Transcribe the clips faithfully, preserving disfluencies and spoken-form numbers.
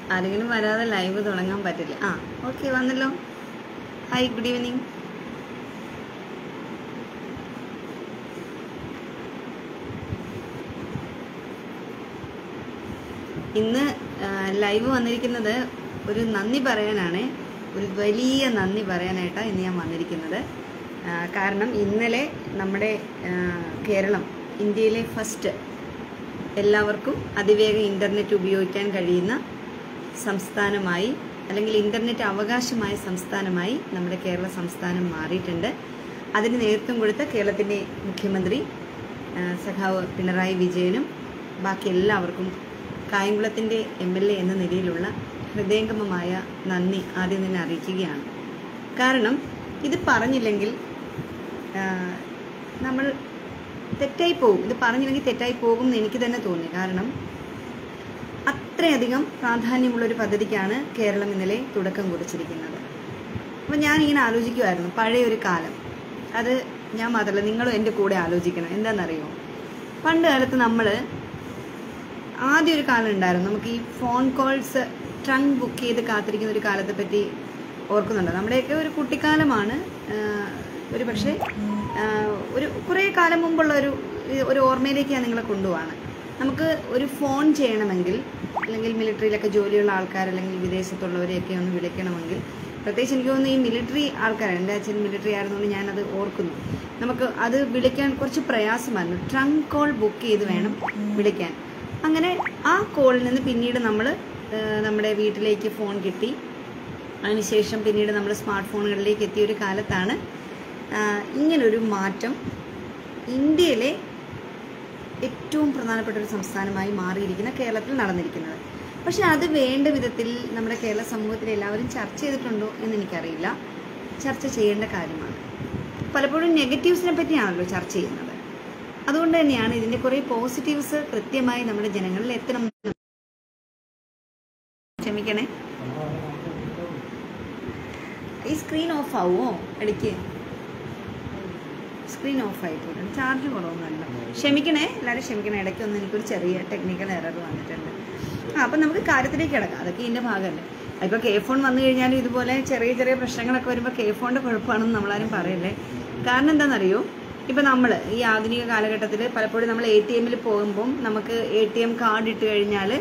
ആരെങ്കിലും വരാതെ ലൈവ് തുടങ്ങാൻ പറ്റില്ല. ആ ഓക്കെ, വന്നല്ലോ. Hi, good evening. ഇന്ന് ലൈവ് വന്നിരിക്കുന്നത് ഒരു നന്ദി പറയാനാണ്. ഒരു വലിയ നന്ദി പറയാനായിട്ടാണ് ഇന്ന് ഞാൻ വന്നിരിക്കുന്നത്. കാരണം ഇന്നലെ നമ്മുടെ കേരളം ഇന്ത്യയിലെ ഫസ്റ്റ് എല്ലാവർക്കും അതിവേഗം ഇൻ്റർനെറ്റ് ഉപയോഗിക്കാൻ കഴിയുന്ന സംസ്ഥാനമായി, അല്ലെങ്കിൽ ഇൻ്റർനെറ്റ് അവകാശമായ സംസ്ഥാനമായി നമ്മുടെ കേരള സംസ്ഥാനം മാറിയിട്ടുണ്ട്. അതിന് നേതൃത്വം കൊടുത്ത കേരളത്തിൻ്റെ മുഖ്യമന്ത്രി സഖാവ് പിണറായി വിജയനും ബാക്കി എല്ലാവർക്കും കായംകുളത്തിൻ്റെ എം എൽ എ എന്ന നിലയിലുള്ള ഹൃദയംഗമമായ നന്ദി ആദ്യം തന്നെ അറിയിക്കുകയാണ്. കാരണം ഇത് പറഞ്ഞില്ലെങ്കിൽ നമ്മൾ തെറ്റായി പോകും. ഇത് പറഞ്ഞില്ലെങ്കിൽ തെറ്റായി പോകും എന്ന് എനിക്ക് തന്നെ തോന്നി. കാരണം അത്രയധികം പ്രാധാന്യമുള്ളൊരു പദ്ധതിക്കാണ് കേരളം ഇന്നലെ തുടക്കം കുറിച്ചിരിക്കുന്നത്. അപ്പം ഞാനിങ്ങനെ ആലോചിക്കുമായിരുന്നു പഴയൊരു കാലം. അത് ഞാൻ മാത്രമല്ല, നിങ്ങളും എൻ്റെ കൂടെ ആലോചിക്കണം. എന്താണെന്നറിയോ, പണ്ട് കാലത്ത് നമ്മൾ ആദ്യം ഒരു കാലം ഉണ്ടായിരുന്നു, നമുക്ക് ഈ ഫോൺ കോൾസ് ട്രങ്ക് ബുക്ക് ചെയ്ത് കാത്തിരിക്കുന്ന ഒരു കാലത്തെ പറ്റി ഓർക്കുന്നുണ്ടോ? നമ്മുടെയൊക്കെ ഒരു കുട്ടിക്കാലമാണ്. ഒരു പക്ഷേ ഒരു കുറേ കാലം മുമ്പുള്ള ഒരു ഒരു ഓർമ്മയിലേക്ക് ഞാൻ നിങ്ങളെ കൊണ്ടുപോവാണ്. നമുക്ക് ഒരു ഫോൺ ചെയ്യണമെങ്കിൽ, അല്ലെങ്കിൽ മിലിറ്ററിയിലൊക്കെ ജോലിയുള്ള ആൾക്കാർ, അല്ലെങ്കിൽ വിദേശത്തുള്ളവരെയൊക്കെ ഒന്ന് വിളിക്കണമെങ്കിൽ, പ്രത്യേകിച്ച് എനിക്ക് തോന്നുന്നു ഈ മിലിറ്ററി ആൾക്കാർ, എൻ്റെ അച്ഛൻ മിലിറ്ററി ആയിരുന്നുകൊണ്ട് ഞാനത് ഓർക്കുന്നു, നമുക്ക് അത് വിളിക്കാൻ കുറച്ച് പ്രയാസമായിരുന്നു. ട്രങ്ക് കോൾ ബുക്ക് ചെയ്ത് വേണം വിളിക്കാൻ. അങ്ങനെ ആ കോളിൽ നിന്ന് പിന്നീട് നമ്മൾ നമ്മുടെ വീട്ടിലേക്ക് ഫോൺ കിട്ടി. അതിനുശേഷം പിന്നീട് നമ്മൾ സ്മാർട്ട് ഫോണുകളിലേക്ക് എത്തിയ ഒരു കാലത്താണ് ഇങ്ങനൊരു മാറ്റം ഇന്ത്യയിലെ ഏറ്റവും പ്രധാനപ്പെട്ട ഒരു സംസ്ഥാനമായി മാറിയിരിക്കുന്ന കേരളത്തിൽ നടന്നിരിക്കുന്നത്. പക്ഷെ അത് വേണ്ട വിധത്തിൽ നമ്മുടെ കേരള സമൂഹത്തിൽ എല്ലാവരും ചർച്ച ചെയ്തിട്ടുണ്ടോ എന്ന് എനിക്കറിയില്ല. ചർച്ച ചെയ്യേണ്ട കാര്യമാണ്. പലപ്പോഴും നെഗറ്റീവ്സിനെ പറ്റിയാണല്ലോ ചർച്ച ചെയ്യുന്നത്. അതുകൊണ്ട് തന്നെയാണ് ഇതിൻ്റെ കുറേ പോസിറ്റീവ്സ് കൃത്യമായി നമ്മുടെ ജനങ്ങളിൽ എത്തണം. ക്ഷമിക്കണേ, ഈ സ്ക്രീൻ ഓഫ് ആവുമോ? ഇടയ്ക്ക് സ്ക്രീൻ ഓഫ് ആയിട്ടുണ്ട്. ചാർജ് കുറവൊന്നുമല്ല. ക്ഷമിക്കണേ, എല്ലാവരും ക്ഷമിക്കണേ. ഇടയ്ക്കൊന്നും എനിക്കൊരു ചെറിയ ടെക്നിക്കൽ എറർ വന്നിട്ടുണ്ട്. ആ അപ്പം നമുക്ക് കാര്യത്തിലേക്ക് കിടക്കാം. അതൊക്കെ ഇതിൻ്റെ ഭാഗമല്ലേ. ഇപ്പോൾ കെ ഫോൺ വന്നു കഴിഞ്ഞാലും ഇതുപോലെ ചെറിയ ചെറിയ പ്രശ്നങ്ങളൊക്കെ വരുമ്പോൾ കെ ഫോണിൻ്റെ കുഴപ്പമാണെന്ന് നമ്മളാരും പറയല്ലേ. കാരണം എന്താണെന്നറിയോ, ഇപ്പം നമ്മൾ ഈ ആധുനിക കാലഘട്ടത്തിൽ പലപ്പോഴും നമ്മൾ എ ടി എമ്മിൽ പോകുമ്പം നമുക്ക് എ ടി എം കാർഡ് ഇട്ട് കഴിഞ്ഞാൽ,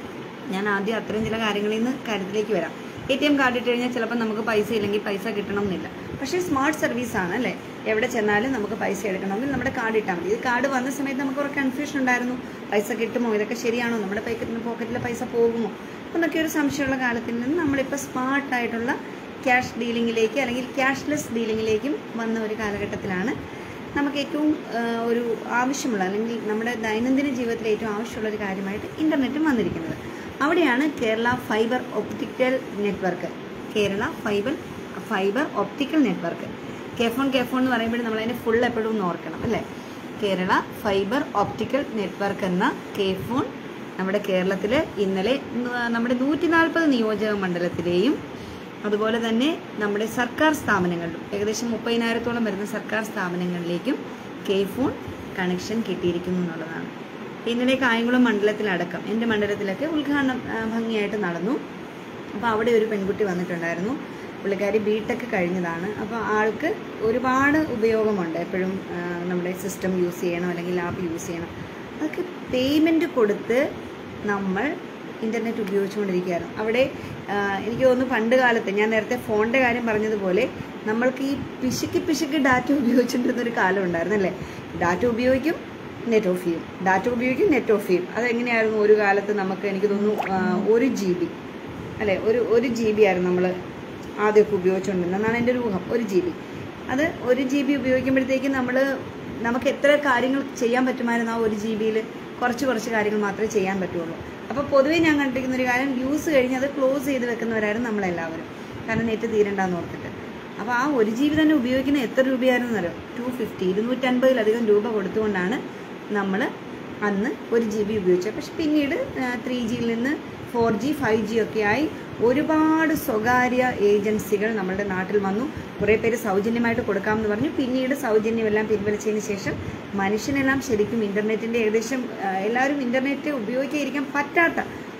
ഞാൻ ആദ്യം അത്രയും ചില കാര്യങ്ങളിൽ നിന്ന് കാര്യത്തിലേക്ക് വരാം. എ ടി എം കാർഡ് ഇട്ട് കഴിഞ്ഞാൽ ചിലപ്പോൾ നമുക്ക് പൈസ ഇല്ലെങ്കിൽ പൈസ കിട്ടണം എന്നില്ല. പക്ഷേ സ്മാർട്ട് സർവീസാണ് അല്ലേ. എവിടെ ചെന്നാലും നമുക്ക് പൈസ എടുക്കണമെങ്കിൽ നമ്മുടെ കാർഡ് ഇട്ടാൽ മതി. ഇത് കാർഡ് വന്ന സമയത്ത് നമുക്ക് കുറേ കൺഫ്യൂഷൻ ഉണ്ടായിരുന്നു. പൈസ കിട്ടുമോ, ഇതൊക്കെ ശരിയാണോ, നമ്മുടെ പോക്കറ്റിലെ പൈസ പോകുമോ എന്നൊക്കെ ഒരു സംശയമുള്ള കാലത്തിൽ നിന്ന് നമ്മളിപ്പോൾ സ്മാർട്ടായിട്ടുള്ള ക്യാഷ് ഡീലിങ്ങിലേക്ക്, അല്ലെങ്കിൽ ക്യാഷ്ലെസ് ഡീലിങ്ങിലേക്കും വന്ന ഒരു കാലഘട്ടത്തിലാണ് നമുക്ക് ഏറ്റവും ഒരു ആവശ്യമുള്ള, അല്ലെങ്കിൽ നമ്മുടെ ദൈനംദിന ജീവിതത്തിൽ ഏറ്റവും ആവശ്യമുള്ള ഒരു കാര്യമായിട്ട് ഇൻ്റർനെറ്റും വന്നിരിക്കുന്നത്. അവിടെയാണ് Kerala fibre optical network, Kerala fibre fibre optical network, K phone K phone എന്ന് പറയുമ്പോൾ നമ്മളതിൻ്റെ ഫുൾ എപ്പോഴും ഒന്ന് ഓർക്കണം അല്ലേ. കേരള ഫൈബർ ഒപ്റ്റിക്കൽ നെറ്റ്വർക്ക് എന്ന കെ ഫോൺ നമ്മുടെ കേരളത്തിൽ ഇന്നലെ നമ്മുടെ നൂറ്റി നാൽപ്പത് നിയോജക മണ്ഡലത്തിലെയും അതുപോലെ തന്നെ നമ്മുടെ സർക്കാർ സ്ഥാപനങ്ങളിലും ഏകദേശം മുപ്പതിനായിരത്തോളം വരുന്ന സർക്കാർ സ്ഥാപനങ്ങളിലേക്കും കെ ഫോൺ കണക്ഷൻ കിട്ടിയിരിക്കുന്നു എന്നുള്ളതാണ്. ഇന്നലെ കായംകുളം മണ്ഡലത്തിലടക്കം, എൻ്റെ മണ്ഡലത്തിലൊക്കെ ഉദ്ഘാടനം ഭംഗിയായിട്ട് നടന്നു. അപ്പോൾ അവിടെ ഒരു പെൺകുട്ടി വന്നിട്ടുണ്ടായിരുന്നു. പുള്ളിക്കാരി ബി ടെക് കഴിഞ്ഞതാണ്. അപ്പോൾ ആൾക്ക് ഒരുപാട് ഉപയോഗമുണ്ട്. എപ്പോഴും നമ്മുടെ സിസ്റ്റം യൂസ് ചെയ്യണം, അല്ലെങ്കിൽ ആപ്പ് യൂസ് ചെയ്യണം. അതൊക്കെ പേയ്മെൻറ്റ് കൊടുത്ത് നമ്മൾ ഇൻ്റർനെറ്റ് ഉപയോഗിച്ചുകൊണ്ടിരിക്കുകയായിരുന്നു. അവിടെ എനിക്ക് തോന്നുന്നു പണ്ട് കാലത്ത് ഞാൻ നേരത്തെ ഫോണിൻ്റെ കാര്യം പറഞ്ഞതുപോലെ നമ്മൾക്ക് ഈ പിശുക്ക് പിശുക്ക് ഡാറ്റ ഉപയോഗിച്ചിട്ടിരുന്നൊരു കാലം ഉണ്ടായിരുന്നു അല്ലേ. ഡാറ്റ ഉപയോഗിക്കും, നെറ്റ് ഓഫ് ചെയ്യും, ഡാറ്റ ഉപയോഗിക്കും, നെറ്റ് ഓഫ് ചെയ്യും. അതെങ്ങനെയായിരുന്നു ഒരു കാലത്ത് നമുക്ക്, എനിക്ക് തോന്നുന്നു ഒരു ജി ബി അല്ലേ, ഒരു ഒരു ജി ബി ആയിരുന്നു നമ്മൾ ആദ്യമൊക്കെ ഉപയോഗിച്ചുകൊണ്ടിരുന്നതെന്നാണ് എൻ്റെ ഒരു ഊഹം. ഒരു ജി ബി അത് ഒരു ജി ബി ഉപയോഗിക്കുമ്പോഴത്തേക്കും നമ്മൾ നമുക്ക് എത്ര കാര്യങ്ങൾ ചെയ്യാൻ പറ്റുമായിരുന്നു ആ ഒരു ജി ബിയിൽ? കുറച്ച് കുറച്ച് കാര്യങ്ങൾ മാത്രമേ ചെയ്യാൻ പറ്റുള്ളൂ. അപ്പോൾ പൊതുവേ ഞാൻ കണ്ടിരിക്കുന്ന ഒരു കാര്യം, യൂസ് കഴിഞ്ഞ് അത് ക്ലോസ് ചെയ്ത് വെക്കുന്നവരായിരുന്നു നമ്മളെല്ലാവരും. കാരണം നെറ്റ് തീരണ്ടെന്ന് ഓർത്തിട്ട്. അപ്പോൾ ആ ഒരു ജി ബി തന്നെ ഉപയോഗിക്കുന്ന എത്ര രൂപയായിരുന്നു എന്നറിയോ? ടു ഫിഫ്റ്റി ഇരുന്നൂറ്റൻപതിലധികം രൂപ കൊടുത്തുകൊണ്ടാണ് നമ്മൾ അന്ന് ഒരു ജി ബി ഉപയോഗിച്ചത്. പക്ഷെ പിന്നീട് ത്രീ ജിയിൽ നിന്ന് ഫോർ ജി ഫൈവ് ജി ഒക്കെ ആയി ഒരുപാട് സ്വകാര്യ ഏജൻസികൾ നമ്മുടെ നാട്ടിൽ വന്നു. കുറേ പേര് സൗജന്യമായിട്ട് കൊടുക്കാമെന്ന് പറഞ്ഞു. പിന്നീട് സൗജന്യമെല്ലാം പിൻവലിച്ചതിന് ശേഷം മനുഷ്യനെല്ലാം ശരിക്കും ഇൻ്റർനെറ്റിൻ്റെ ഏകദേശം എല്ലാവരും ഇൻ്റർനെറ്റ് ഉപയോഗിക്കാതിരിക്കാൻ പറ്റാത്ത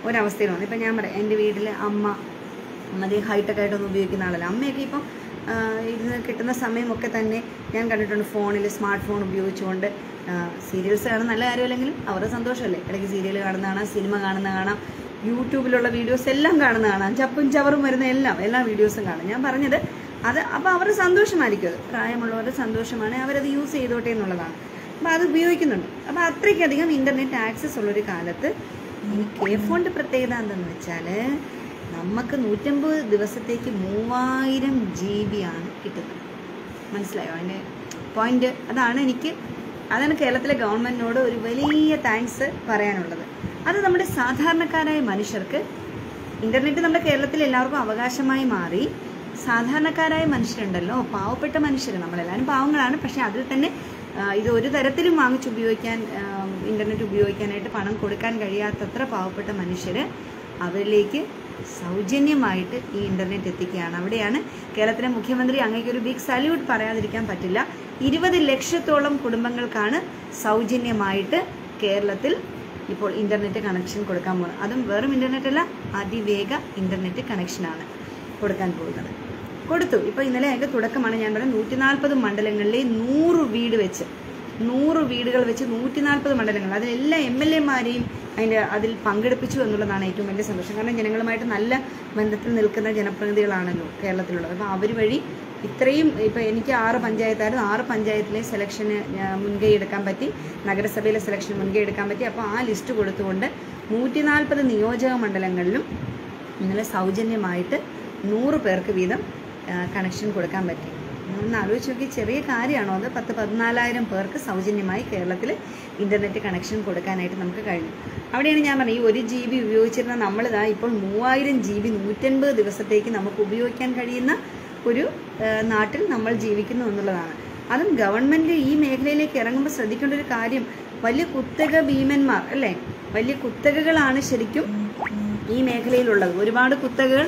ഒരവസ്ഥയിൽ വന്നു. ഇപ്പം ഞാൻ പറയാം, എൻ്റെ വീട്ടിൽ അമ്മ അധികം ഹൈടെക് ആയിട്ടൊന്നും ഉപയോഗിക്കുന്ന ആളല്ല. അമ്മയൊക്കെ ഇപ്പം ഇതിന് കിട്ടുന്ന സമയമൊക്കെ തന്നെ ഞാൻ കണ്ടിട്ടുണ്ട് ഫോണിൽ സ്മാർട്ട് ഫോൺ ഉപയോഗിച്ചുകൊണ്ട് സീരിയൽസ് കാണുന്ന നല്ല കാര്യമല്ലെങ്കിലും അവരുടെ സന്തോഷമല്ലേ, ഇടയ്ക്ക് സീരിയൽ കാണുന്ന കാണാം, സിനിമ കാണുന്ന കാണാം, യൂട്യൂബിലുള്ള വീഡിയോസ് എല്ലാം കാണുന്ന കാണാം, ചപ്പും ചവറും വരുന്ന എല്ലാം എല്ലാ വീഡിയോസും കാണാം. ഞാൻ പറഞ്ഞത് അത് അപ്പോൾ അവരുടെ സന്തോഷമായിരിക്കും, അത് പ്രായമുള്ളവരുടെ സന്തോഷമാണ്, അവരത് യൂസ് ചെയ്തോട്ടെ എന്നുള്ളതാണ്. അപ്പോൾ അത് ഉപയോഗിക്കുന്നുണ്ട്. അപ്പോൾ അത്രയ്ക്കധികം ഇൻ്റർനെറ്റ് ആക്സസ് ഉള്ളൊരു കാലത്ത് ഈ കെ ഫോണിൻ്റെ പ്രത്യേകത എന്തെന്ന് വെച്ചാൽ നമുക്ക് നൂറ്റമ്പത് ദിവസത്തേക്ക് മൂവായിരം ജി ബി ആണ് കിട്ടുന്നത്. മനസ്സിലായോ അതിൻ്റെ പോയിന്റ്? അതാണ് എനിക്ക് അതാണ് കേരളത്തിലെ ഗവൺമെൻറ്റിനോട് ഒരു വലിയ താങ്ക്സ് പറയാനുള്ളത്. അത് നമ്മുടെ സാധാരണക്കാരായ മനുഷ്യർക്ക് ഇൻ്റർനെറ്റ് നമ്മുടെ കേരളത്തിൽ എല്ലാവർക്കും അവകാശമായി മാറി. സാധാരണക്കാരായ മനുഷ്യരുണ്ടല്ലോ, പാവപ്പെട്ട മനുഷ്യർ, നമ്മളെല്ലാവരും പാവങ്ങളാണ്, പക്ഷേ അതിൽ തന്നെ ഇത് ഒരു തരത്തിലും വാങ്ങിച്ച് ഉപയോഗിക്കാൻ ഇൻ്റർനെറ്റ് ഉപയോഗിക്കാനായിട്ട് പണം കൊടുക്കാൻ കഴിയാത്തത്ര പാവപ്പെട്ട മനുഷ്യർ അവരിലേക്ക് സൗജന്യമായിട്ട് ഈ ഇൻ്റർനെറ്റ് എത്തിക്കുകയാണ്. അവിടെയാണ് കേരളത്തിലെ മുഖ്യമന്ത്രി അങ്ങേക്കൊരു ബിഗ് സല്യൂട്ട് പറയാതിരിക്കാൻ പറ്റില്ല. ഇരുപത് ലക്ഷത്തോളം കുടുംബങ്ങൾക്കാണ് സൗജന്യമായിട്ട് കേരളത്തിൽ ഇപ്പോൾ ഇൻ്റർനെറ്റ് കണക്ഷൻ കൊടുക്കാൻ പോകുന്നത്. അതും വെറും ഇൻ്റർനെറ്റ് അല്ല, അതിവേഗ ഇൻ്റർനെറ്റ് കണക്ഷനാണ് കൊടുക്കാൻ പോകുന്നത്. കൊടുത്തു. ഇപ്പോൾ ഇന്നലെ അതിൻ്റെ തുടക്കമാണ്. ഞാൻ പറഞ്ഞത് നൂറ്റി നാൽപ്പത് മണ്ഡലങ്ങളിലെ നൂറ് വീട് വെച്ച് നൂറ് വീടുകൾ വെച്ച് നൂറ്റി നാൽപ്പത് മണ്ഡലങ്ങൾ അതിലെല്ലാ എം എൽ എമാരെയും അതിൻ്റെ അതിൽ പങ്കെടുപ്പിച്ചു എന്നുള്ളതാണ് ഏറ്റവും വലിയ സന്തോഷം. കാരണം ജനങ്ങളുമായിട്ട് നല്ല ബന്ധത്തിൽ നിൽക്കുന്ന ജനപ്രതിനിധികളാണല്ലോ കേരളത്തിലുള്ളത്. അപ്പോൾ അവർ വഴി ഇത്രയും ഇപ്പോൾ എനിക്ക് ആറ് പഞ്ചായത്തായിരുന്നു, ആറ് പഞ്ചായത്തിലെ സെലക്ഷന് മുൻകൈ എടുക്കാൻ പറ്റി, നഗരസഭയിലെ സെലക്ഷൻ മുൻകൈ എടുക്കാൻ പറ്റി. അപ്പോൾ ആ ലിസ്റ്റ് കൊടുത്തുകൊണ്ട് നൂറ്റി നാൽപ്പത് നിയോജക മണ്ഡലങ്ങളിലും ഇന്നലെ സൗജന്യമായിട്ട് നൂറ് പേർക്ക് വീതം കണക്ഷൻ കൊടുക്കാൻ പറ്റി. ഒന്ന് ആലോചിച്ച് നോക്കി, ചെറിയ കാര്യമാണോ അത്? പത്ത് പതിനാലായിരം പേർക്ക് സൗജന്യമായി കേരളത്തിൽ ഇൻ്റർനെറ്റ് കണക്ഷൻ കൊടുക്കാനായിട്ട് നമുക്ക് കഴിഞ്ഞു. അവിടെയാണ് ഞാൻ പറഞ്ഞത്, ഈ ഒരു ജി ബി ഉപയോഗിച്ചിരുന്ന നമ്മളിതാ ഇപ്പോൾ മൂവായിരം ജി ബി നൂറ്റൻപത് ദിവസത്തേക്ക് നമുക്ക് ഉപയോഗിക്കാൻ കഴിയുന്ന ഒരു നാട്ടിൽ നമ്മൾ ജീവിക്കുന്നു എന്നുള്ളതാണ്. അതും ഗവൺമെൻറ് ഈ മേഖലയിലേക്ക് ഇറങ്ങുമ്പോൾ ശ്രദ്ധിക്കേണ്ട ഒരു കാര്യം, വലിയ കുത്തക ഭീമന്മാർ അല്ലേ, വലിയ കുത്തകകളാണ് ശരിക്കും ഈ മേഖലയിലുള്ളത്. ഒരുപാട് കുത്തകകൾ,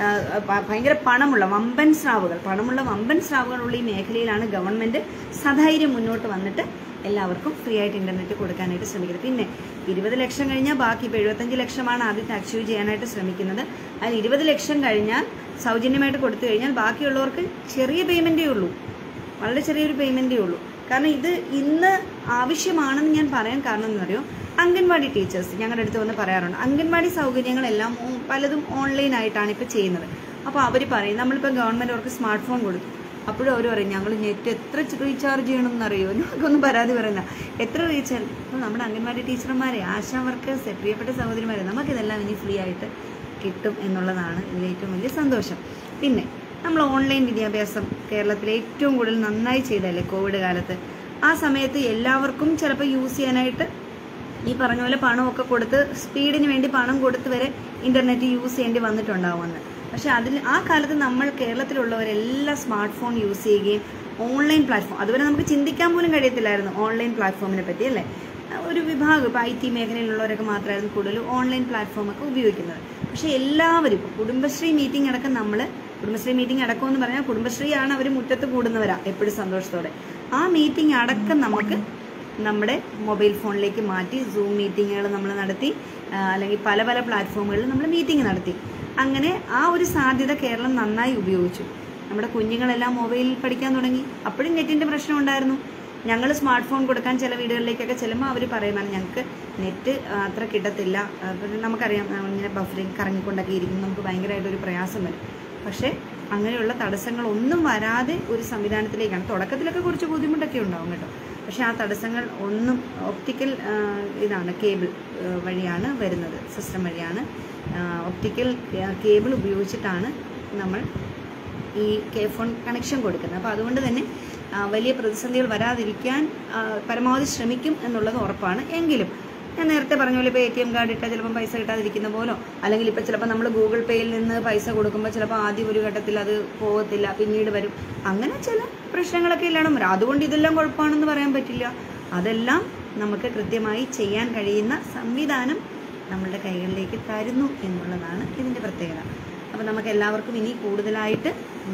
ഭയങ്കര പണമുള്ള വമ്പൻ സ്രാവുകൾ പണമുള്ള വമ്പൻ സ്രാവുകളുള്ള ഈ മേഖലയിലാണ് ഗവൺമെൻറ് സധൈര്യം മുന്നോട്ട് വന്നിട്ട് എല്ലാവർക്കും ഫ്രീ ആയിട്ട് ഇൻ്റർനെറ്റ് കൊടുക്കാനായിട്ട് ശ്രമിക്കുന്നത്. പിന്നെ ഇരുപത് ലക്ഷം കഴിഞ്ഞാൽ ബാക്കി ഇപ്പോൾ എഴുപത്തഞ്ച് ലക്ഷമാണ് ആദ്യത്തെ അച്ചീവ് ചെയ്യാനായിട്ട് ശ്രമിക്കുന്നത്. അതിൽ ഇരുപത് ലക്ഷം കഴിഞ്ഞാൽ സൗജന്യമായിട്ട് കൊടുത്തു കഴിഞ്ഞാൽ ബാക്കിയുള്ളവർക്ക് ചെറിയ പേയ്മെൻറ്റേ ഉള്ളൂ, വളരെ ചെറിയൊരു പേയ്മെൻറ്റേ ഉള്ളൂ. കാരണം ഇത് ഇന്ന് ആവശ്യമാണെന്ന് ഞാൻ പറയാൻ കാരണം എന്നറിയോ, അംഗൻവാടി ടീച്ചേഴ്സ് ഞങ്ങളുടെ അടുത്ത് വന്ന് പറയാറുണ്ട്, അംഗൻവാടി സൗകര്യങ്ങളെല്ലാം പലതും ഓൺലൈനായിട്ടാണ് ഇപ്പോൾ ചെയ്യുന്നത്. അപ്പോൾ അവർ പറയും, നമ്മളിപ്പോൾ ഗവൺമെൻറ് അവർക്ക് സ്മാർട്ട് ഫോൺ കൊടുത്തു, അപ്പോഴും അവർ പറയും ഞങ്ങൾ നെറ്റ് എത്ര റീചാർജ് ചെയ്യണമെന്ന് അറിയുമോ, ഞങ്ങൾക്കൊന്നും പരാതി പറയുന്ന എത്ര റീചാർജ്. അപ്പോൾ നമ്മുടെ അംഗൻവാടി ടീച്ചർമാരെ, ആശാ വർക്കേഴ്സ്, പ്രിയപ്പെട്ട സഹോദരിമാരെ, നമുക്കിതെല്ലാം ഇനി ഫ്രീ ആയിട്ട് കിട്ടും എന്നുള്ളതാണ് ഇതിൽ ഏറ്റവും വലിയ സന്തോഷം. പിന്നെ നമ്മൾ ഓൺലൈൻ വിദ്യാഭ്യാസം കേരളത്തിൽ ഏറ്റവും കൂടുതൽ നന്നായി ചെയ്തല്ലേ കോവിഡ് കാലത്ത്. ആ സമയത്ത് എല്ലാവർക്കും ചിലപ്പോൾ യൂസ് ചെയ്യാനായിട്ട് ഈ പറഞ്ഞ പോലെ പണമൊക്കെ കൊടുത്ത്, സ്പീഡിന് വേണ്ടി പണം കൊടുത്ത് വരെ ഇൻ്റർനെറ്റ് യൂസ് ചെയ്യേണ്ടി വന്നിട്ടുണ്ടാവുമെന്ന്. പക്ഷെ അതിൽ ആ കാലത്ത് നമ്മൾ കേരളത്തിലുള്ളവരെല്ലാം സ്മാർട്ട് ഫോൺ യൂസ് ചെയ്യുകയും ഓൺലൈൻ പ്ലാറ്റ്ഫോം, അതുവരെ നമുക്ക് ചിന്തിക്കാൻ പോലും കഴിയത്തില്ലായിരുന്നു ഓൺലൈൻ പ്ലാറ്റ്ഫോമിനെ പറ്റി അല്ലേ. ഒരു വിഭാഗം ഇപ്പോൾ ഐ ടി മേഖലയിലുള്ളവരൊക്കെ മാത്രമായിരുന്നു കൂടുതൽ ഓൺലൈൻ പ്ലാറ്റ്ഫോമൊക്കെ ഉപയോഗിക്കുന്നത്. പക്ഷേ എല്ലാവരും ഇപ്പോൾ കുടുംബശ്രീ മീറ്റിംഗ് അടക്കം നമ്മൾ കുടുംബശ്രീ മീറ്റിംഗ് അടക്കം എന്ന് പറഞ്ഞാൽ കുടുംബശ്രീയാണ് അവർ മുറ്റത്ത് കൂടുന്നവരാ എപ്പോഴും സന്തോഷത്തോടെ. ആ മീറ്റിംഗ് അടക്കം നമുക്ക് നമ്മുടെ മൊബൈൽ ഫോണിലേക്ക് മാറ്റി സൂം മീറ്റിങ്ങുകൾ നമ്മൾ നടത്തി, അല്ലെങ്കിൽ പല പല പ്ലാറ്റ്ഫോമുകളിൽ നമ്മൾ മീറ്റിംഗ് നടത്തി. അങ്ങനെ ആ ഒരു സാധ്യത കേരളം നന്നായി ഉപയോഗിച്ചു. നമ്മുടെ കുഞ്ഞുങ്ങളെല്ലാം മൊബൈലിൽ പഠിക്കാൻ തുടങ്ങി. അപ്പോഴും നെറ്റിൻ്റെ പ്രശ്നം ഉണ്ടായിരുന്നു. ഞങ്ങൾ സ്മാർട്ട് ഫോൺ കൊടുക്കാൻ ചില വീടുകളിലേക്കൊക്കെ ചെല്ലുമ്പോൾ അവർ പറയുമ്പോൾ ഞങ്ങൾക്ക് നെറ്റ് അത്ര കിട്ടത്തില്ല, നമുക്കറിയാം ഇങ്ങനെ ബഫറിങ് കറങ്ങിക്കൊണ്ടൊക്കെ ഇരിക്കും, നമുക്ക് ഭയങ്കരമായിട്ടൊരു പ്രയാസം വരും. പക്ഷേ അങ്ങനെയുള്ള തടസ്സങ്ങളൊന്നും വരാതെ ഒരു സംവിധാനത്തിലേക്കാണ്. തുടക്കത്തിലൊക്കെ കുറച്ച് ബുദ്ധിമുട്ടൊക്കെ ഉണ്ടാവും കേട്ടോ, പക്ഷേ ആ തടസ്സങ്ങൾ ഒന്നും ഒപ്റ്റിക്കൽ ഇതാണ് കേബിൾ വഴിയാണ് വരുന്നത്, സിസ്റ്റം വഴിയാണ് ഒപ്റ്റിക്കൽ കേബിൾ ഉപയോഗിച്ചിട്ടാണ് നമ്മൾ ഈ കെ ഫോൺ കണക്ഷൻ കൊടുക്കുന്നത്. അപ്പോൾ അതുകൊണ്ട് തന്നെ വലിയ പ്രതിസന്ധികൾ വരാതിരിക്കാൻ പരമാവധി ശ്രമിക്കും എന്നുള്ളത് ഉറപ്പാണ്. എങ്കിലും ഞാൻ നേരത്തെ പറഞ്ഞ പോലെ ഇപ്പോൾ എ ടി എം കാർഡ് ഇട്ടാൽ ചിലപ്പം പൈസ കിട്ടാതിരിക്കുന്ന പോലോ, അല്ലെങ്കിൽ ഇപ്പോൾ ചിലപ്പോൾ നമ്മൾ ഗൂഗിൾ പേയിൽ നിന്ന് പൈസ കൊടുക്കുമ്പോൾ ചിലപ്പോൾ ആദ്യം ഒരു ഘട്ടത്തിൽ അത് പോകത്തില്ല, പിന്നീട് വരും, അങ്ങനെ ചില പ്രശ്നങ്ങളൊക്കെ ഇല്ലാതെ വരും. അതുകൊണ്ട് ഇതെല്ലാം കുഴപ്പമാണെന്ന് പറയാൻ പറ്റില്ല. അതെല്ലാം നമുക്ക് കൃത്യമായി ചെയ്യാൻ കഴിയുന്ന സംവിധാനം നമ്മളുടെ കൈകളിലേക്ക് തരുന്നു എന്നുള്ളതാണ് ഇതിൻ്റെ പ്രത്യേകത. അപ്പോൾ നമുക്ക് എല്ലാവർക്കും ഇനി കൂടുതലായിട്ട്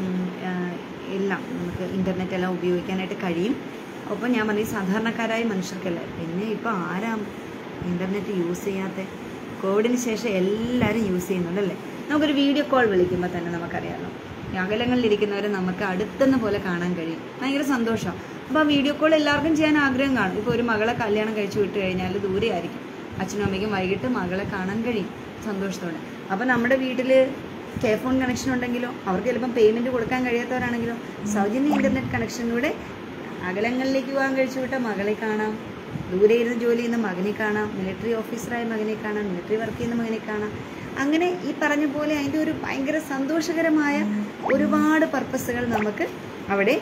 എല്ലാം നമുക്ക് ഇൻ്റർനെറ്റ് എല്ലാം ഉപയോഗിക്കാനായിട്ട് കഴിയും. ഒപ്പം ഞാൻ പറഞ്ഞ സാധാരണക്കാരായ മനുഷ്യർക്കല്ല, പിന്നെ ഇപ്പോൾ ആരാ ഇൻ്റർനെറ്റ് യൂസ് ചെയ്യാത്ത? കോവിഡിന് ശേഷം എല്ലാവരും യൂസ് ചെയ്യുന്നുണ്ട് അല്ലേ. നമുക്കൊരു വീഡിയോ കോൾ വിളിക്കുമ്പോൾ തന്നെ നമുക്കറിയാമല്ലോ, അകലങ്ങളിലിരിക്കുന്നവരെ നമുക്ക് അടുത്തെന്ന പോലെ കാണാൻ കഴിയും. ഭയങ്കര സന്തോഷമാണ്. അപ്പോൾ ആ വീഡിയോ കോൾ എല്ലാവർക്കും ചെയ്യാൻ ആഗ്രഹം കാണും. ഇപ്പോൾ ഒരു മകളെ കല്യാണം കഴിച്ചു വിട്ട് കഴിഞ്ഞാൽ ദൂരെ ആയിരിക്കും, അച്ഛനും അമ്മയ്ക്കും വൈകിട്ട് മകളെ കാണാൻ കഴിയും സന്തോഷത്തോടെ. അപ്പോൾ നമ്മുടെ വീട്ടിൽ കെ ഫോൺ കണക്ഷൻ ഉണ്ടെങ്കിലോ, അവർക്ക് ചിലപ്പം പേയ്മെൻറ്റ് കൊടുക്കാൻ കഴിയാത്തവരാണെങ്കിലോ സൗജന്യ ഇൻ്റർനെറ്റ് കണക്ഷനിലൂടെ അകലങ്ങളിലേക്ക് പോകാൻ കഴിച്ചു വിട്ട മകളെ കാണാം, ദൂരെ ഇരുന്ന് ജോലി ചെയ്യുന്ന മകനെ കാണാം, മിലിറ്ററി ഓഫീസറായ മകനെ കാണാം, മിലിറ്ററി വർക്ക് ചെയ്യുന്ന മകനെ കാണാം. അങ്ങനെ ഈ പറഞ്ഞ പോലെ അതിൻ്റെ ഒരു ഭയങ്കര സന്തോഷകരമായ ഒരുപാട് പർപ്പസുകൾ നമുക്ക് അവിടെ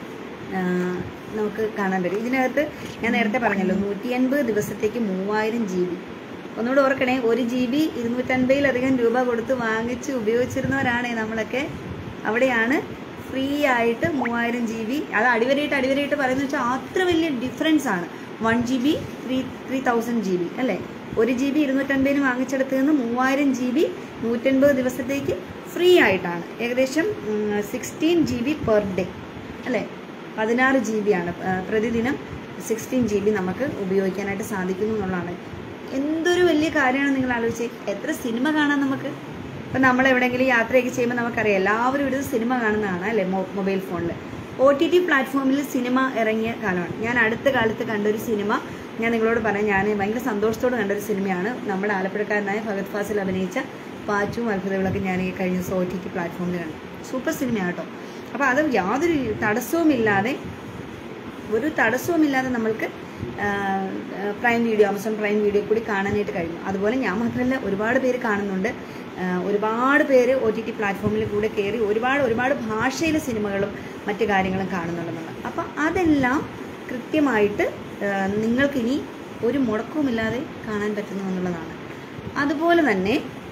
നമുക്ക് കാണാൻ പറ്റും. ഇതിനകത്ത് ഞാൻ നേരത്തെ പറഞ്ഞല്ലോ, നൂറ്റി അൻപത് ദിവസത്തേക്ക് മൂവായിരം ജി ബി. ഒന്നുകൂടെ ഓർക്കണേ, ഒരു ജി ബി ഇരുന്നൂറ്റൻപതിലധികം രൂപ കൊടുത്ത് വാങ്ങിച്ച് ഉപയോഗിച്ചിരുന്നവരാണേ നമ്മളൊക്കെ. അവിടെയാണ് ഫ്രീ ആയിട്ട് മൂവായിരം ജി ബി. അത് അടിവരയിട്ട് അടിവരയിട്ട് പറയുന്നത് വെച്ചാൽ അത്ര വലിയ ഡിഫറൻസ് ആണ്. One G B three three thousand G B അല്ലേ. ഒരു ജി ബി ഇരുന്നൂറ്റൻപതിന് വാങ്ങിച്ചെടുത്ത് നിന്ന് മൂവായിരം ജി ബി നൂറ്റൻപത് ദിവസത്തേക്ക് ഫ്രീ ആയിട്ടാണ്. ഏകദേശം sixteen G B per day അല്ലേ. പതിനാറ് ജി ബി ആണ് പ്രതിദിനം. സിക്സ്റ്റീൻ ജി ബി നമുക്ക് ഉപയോഗിക്കാനായിട്ട് സാധിക്കുന്നു എന്നുള്ളതാണ്. എന്തൊരു വലിയ കാര്യമാണ് നിങ്ങൾ ആലോചിച്ചേ. എത്ര സിനിമ കാണാം നമുക്ക്. ഇപ്പം നമ്മൾ എവിടെയെങ്കിലും യാത്രയൊക്കെ ചെയ്യുമ്പോൾ നമുക്കറിയാം, എല്ലാവരും ഒരു സിനിമ കാണുന്നതാണ് അല്ലേ മൊബൈൽ ഫോണിൽ. ഒ ടി ടി പ്ലാറ്റ്ഫോമിൽ സിനിമ ഇറങ്ങിയ കാലമാണ്. ഞാൻ അടുത്ത കാലത്ത് കണ്ടൊരു സിനിമ ഞാൻ നിങ്ങളോട് പറയാം. ഞാൻ ഭയങ്കര സന്തോഷത്തോടെ കണ്ടൊരു സിനിമയാണ്. നമ്മുടെ ആലപ്പുഴക്കാരനായ ഫഹദ് ഫാസിൽ അഭിനയിച്ച പാച്ചുവും അത്ഭുതവിളക്കും ഞാൻ ഈ കഴിഞ്ഞ ദിവസം ഒ ടി ടി പ്ലാറ്റ്ഫോമിൽ കണ്ടു. സൂപ്പർ സിനിമയാണ് കേട്ടോ. അപ്പോൾ അത് യാതൊരു തടസ്സവുമില്ലാതെ ഒരു തടസ്സവുമില്ലാതെ നമ്മൾക്ക് prime video, Amazon prime video കൂടി കാണാനായിട്ട് കഴിയും. അതുപോലെ ഞാൻ മാത്രമല്ല, ഒരുപാട് പേര് കാണുന്നുണ്ട്. ഒരുപാട് പേര് ഒ ടി ടി പ്ലാറ്റ്ഫോമിൽ കൂടെ കയറി ഒരുപാട് ഒരുപാട് ഭാഷയിലെ സിനിമകളും മറ്റു കാര്യങ്ങളും കാണുന്നുണ്ടെന്നുള്ളത്. അപ്പം അതെല്ലാം കൃത്യമായിട്ട് നിങ്ങൾക്കിനി ഒരു മുടക്കവുമില്ലാതെ കാണാൻ പറ്റുന്നു എന്നുള്ളതാണ്. അതുപോലെ തന്നെ